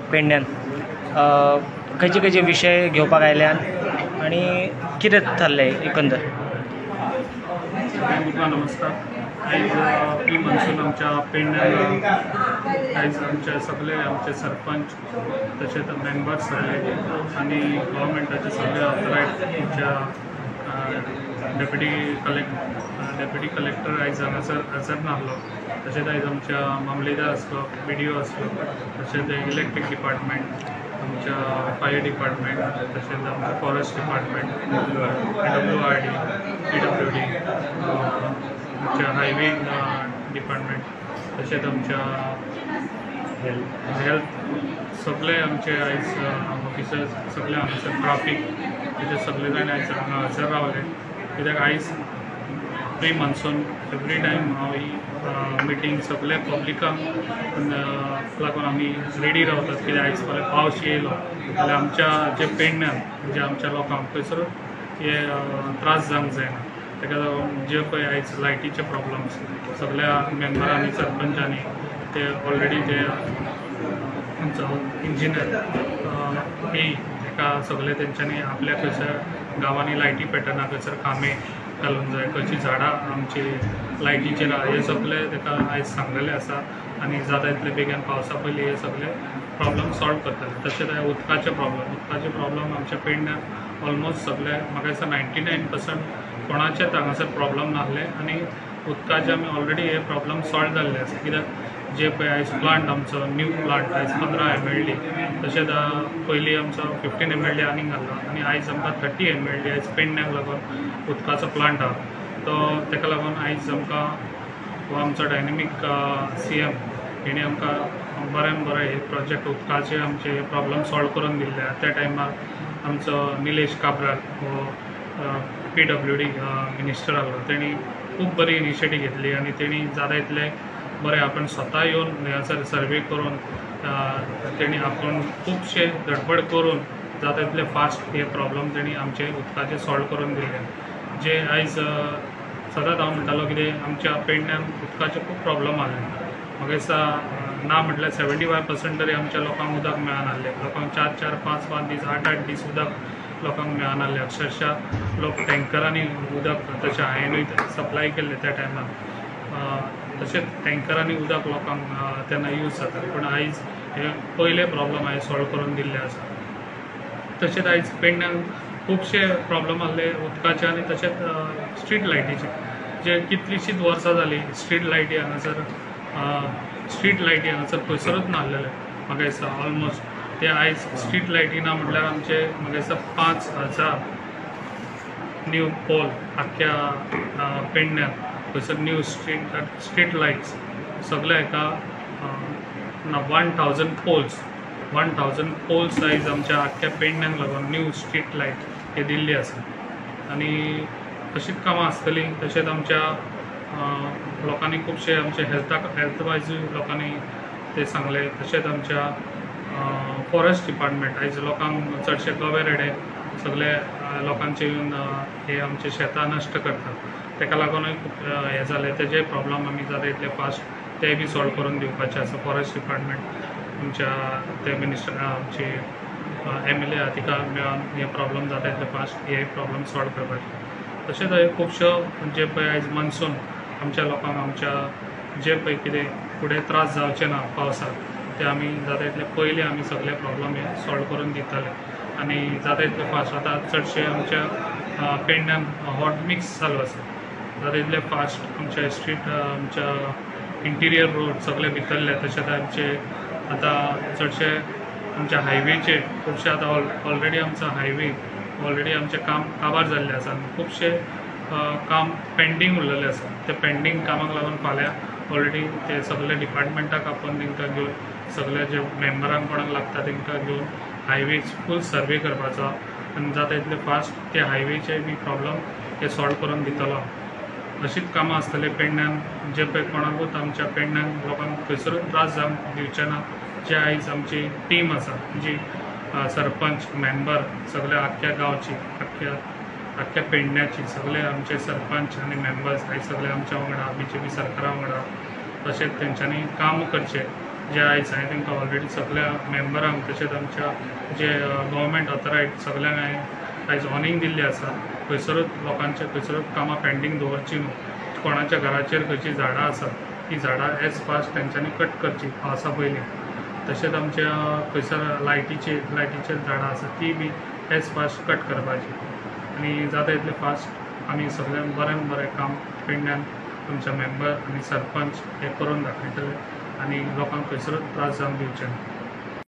पेडण्यान खंयचे खंयचे विशय घेवपाक आयल्यान आनी कितें थारलें एकंदर? नमस्कार. आयज पी मनसून आमच्या पेडण्यान आयज आमचे सगळे आमचे सरपंच तशेंच मेंबर्स सगळे आनी गव्हर्मेंटाचे सगळे ऑथरायज आमच्या डेप्युटी कलेक्टर आयज हांगासर हजर नासलो. तशेंच आयज आमच्या मामलेदार आसलो, BDO आसलो, तशेंच इलेक्ट्रीक डिपार्टमेंट, आमच्या फायर डिपार्टमेंट, तशेंच आमच्या फॉरेस्ट डिपार्टमेंट, WRD, PWD, आमच्या हायवे डिपार्टमेंट, तशेंच आमच्या हेल्थ सगळे आमचे आयज ऑफिसर्स सगळे हांगासर ट्राफीक तेजे सगळे जाण आयज हांगा हजर रावले. कित्याक आयज प्री मान्सून एवरी टायम हांव ही मिटींग सगळे पब्लिकांक लागून आमी रेडी रावतात. कित्याक आयज पळय पावस येयलो जाल्यार आमच्या जे पेडण्यान म्हणजे आमच्या लोकांक खंयसर हे त्रास जावंक जायना. ताका लागून जे पळय आयज लायटीचे प्रॉब्लम्स सगळ्या मेंबरांनी सरपंचांनी ते ऑलरेडी ते आमचो इंजिनियर ताका सगळे तेंच्यांनी आपल्या खंयसर गांवांनी लायटी पेटना खंयसर खांबे घालूंक जाय, खंयची झाडां आमची लायटीचेर हे सगळे ताका आयज सांगलेलें आसा आनी जाता तितले बेगीन पावसा पयलीं हे सगळे प्रॉब्लम सॉल्व करतले. तशेंच उदकाचे प्रॉब्लम आमच्या पेडण्यान ऑलमोस्ट सगळे म्हाका दिसता 99% कोणाचेच हांगासर प्रॉब्लम नासले आनी उदकाचे आमी ऑलरेडी हे प्रॉब्लम सॉल्व जाल्ले आसा. कित्याक जे पळय आयज प्लांट आमचो न्यू प्लांट आयज 15 MLD तशेंच पयलीं आमचो 15 MLD आनीक घाल्लो आनी आयज आमकां 30 MLD आयज पेडण्याक लागून उदकाचो प्लांट आहा. तो ताका लागून आयज आमकां हो आमचो डायनेमीक CM हेणी आमकां बरें हे प्रोजेक्ट उदकाचे आमचे प्रॉब्लम सॉल्व करून दिल्ले. त्या टायमार आमचो निलेश काब्राल हो PWD मिनिस्टर आहलो, तेणी खूब बरी इनिशिएटीव घेतली आनी तेणी जाता तितले बरें आपण स्वता येवन हांगासर सर्वे करून तेणी आपूण खुबशे धडपड करून जाता तितले फास्ट हे प्रॉब्लम तेणी आमचे उदकाचे सॉल्व करून दिल्ले. जे आयज सदांच हांव म्हणटालो कितें आमच्या पेडण्यान उदकाचे खूब प्रॉब्लम आहले. म्हाका दिसता ना म्हटल्यार 75% तरी आमच्या लोकांक उदक मेळनासलें. लोकांक 4-4, 5-5 दीस, 8-8 दीस उदक लोकांक मेळनासलें. अक्षरशः लोक टँकरांनी उदक तशें हांवेंनूय सप्लाय केल्लें त्या टायमार. तशेंच टँकरांनी उदक लोकांक तेन्ना यूज जाता. पूण आयज हे पयले प्रॉब्लम हांवें सॉल्व करून दिल्ले आसा. तशेंच आयज पेडण्यान खुबशे प्रॉब्लम आहले उदकाचे आनी तशेंच स्ट्रीट लायटीचे. जे कितलींशींच वर्सां जालीं स्ट्रीट लायटी हांगासर खंयसरूच नासलेले. म्हाका दिसता ऑलमोस्ट ते आयज स्ट्रीट लायटी ना म्हटल्यार आमचे म्हाका दिसता 5000 न्यू पोल आख्ख्या पेडण्यान खंयसर न्यू स्ट्रीट लायट्स सगळे हाका 1000 पोल्स आयज आमच्या आख्ख्या पेडण्याक लागून न्यू स्ट्रीट लायट हे दिल्ली आसा. आनी अशीच कामां आसतलीं. तशेंच आमच्या लोकांनी खुबशे आमचे हेल्थ वायजूय लोकांनी ते सांगले. तशेंच आमच्या फॉरेस्ट डिपार्टमेंट आयज लोकांक चडशे गवे रेडे सगळे लोकांचे येवन हे आमचे शेतां नश्ट करतात. ताका लागूनय खूब हे जालें. तेजे प्रॉब्लम आमी जाता तितले फास्ट ते बी सॉल्व करून दिवपाचे आसा. फॉरेस्ट डिपार्टमेंट आमच्या ते मिनिस्टर आमचे MLA आहा तिका मेळोन हे प्रॉब्लम जाता तितले फास्ट हे प्रॉब्लम सॉल्व करपाचे. तशेंच खुबश्यो जे पळय आयज मान्सून आमच्या लोकांक आमच्या जे पळय कितें फुडें त्रास जावचे ना पावसाक ते आमी जाता तितले पयलीं आमी सगळे प्रॉब्लम हे सॉल्व करून दिताले आनी जाता तितले फास्ट. आतां चडशे आमच्या पेडण्यान हॉट मिक्स चालू आसा. जाता तितले फास्ट आमच्या स्ट्रीट आमच्या इंटिरियर रोड सगळे भितरले. तशेंच आमचे आतां चडशे आमच्या हायवेचे खुबशे आतां ऑलरेडी आमचो हायवे ऑलरेडी आमचें काम काबार जाल्लें आसा. खुबशे काम पेंडींग उरलेलें आसा. ते पेंडींग कामाक लागून फाल्यां ऑलरेडी ते सगळे डिपार्टमेंटाक आपोवन तांकां घेवन सगळे जे मेंबरांक कोणाक लागता तांकां घेवन हायवे फूल सर्वे करपाचो आनी जाता तितले फास्ट ते हायवेचे बी प्रॉब्लम ते सॉल्व करून दितलो. अशीच कामां आसतले पेडण्यान जे पळय कोणाकूच आमच्या पेडण्यान लोकांक खंयसरूच त्रास जावंक दिवचे ना. जे आयज आमची टीम आसा जी सरपंच मेंबर सगळ्या आख्ख्या गांवची आख्ख्या पेडण्याची सगळे आमचे सरपंच आनी मेंबर्स आयज सगळे आमच्या वांगडा BJP सरकारा वांगडा तशेंच तेंच्यांनी काम करचें जे आयज हांवें तांकां ऑलरेडी सगळ्या मेंबरांक तशेंच आमच्या जे गव्हर्मेंट ऑथरायज सगळ्यांक हांवें आयज वॉर्निंग दिल्ली आसा. खंयसरूच लोकांचे खंयसरूच कामां पेंडींग दवरची न्हू. कोणाच्या घराचेर खंयची झाडां आसा ती झाडां एज फास्ट तेंच्यांनी कट करची पावसा पयलीं. तशेंच आमच्या खंयसर लायटीचेर झाडां आसा ती बी एज फास्ट कट करपाची आनी जाता तितले फास्ट आमी सगळ्यांक बरें काम पेडण्यान तुमच्या मेंबर आनी सरपंच हे करून दाखयतले आनी लोकांक खंयसरूच त्रास जावंक दिवचे ना.